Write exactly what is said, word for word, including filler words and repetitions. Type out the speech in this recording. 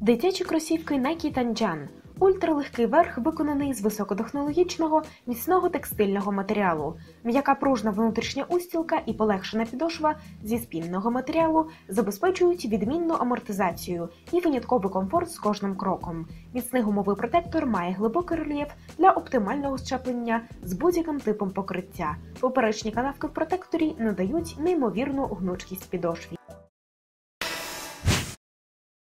Дитячі кросівки Nike Tanjan. Ультралегкий верх виконаний з високотехнологічного, міцного текстильного матеріалу. М'яка пружна внутрішня устілка і полегшена підошва зі спінного матеріалу забезпечують відмінну амортизацію і винятковий комфорт з кожним кроком. Міцний гумовий протектор має глибокий рельєф для оптимального щеплення з будь-яким типом покриття. Поперечні канавки в протекторі надають неймовірну гнучкість підошві.